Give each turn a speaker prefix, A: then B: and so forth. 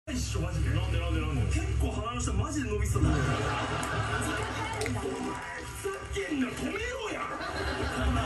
A: いっしょマジで。なんで結構鼻の下マジで伸びそうだ。お前ふざけんな、止めろや。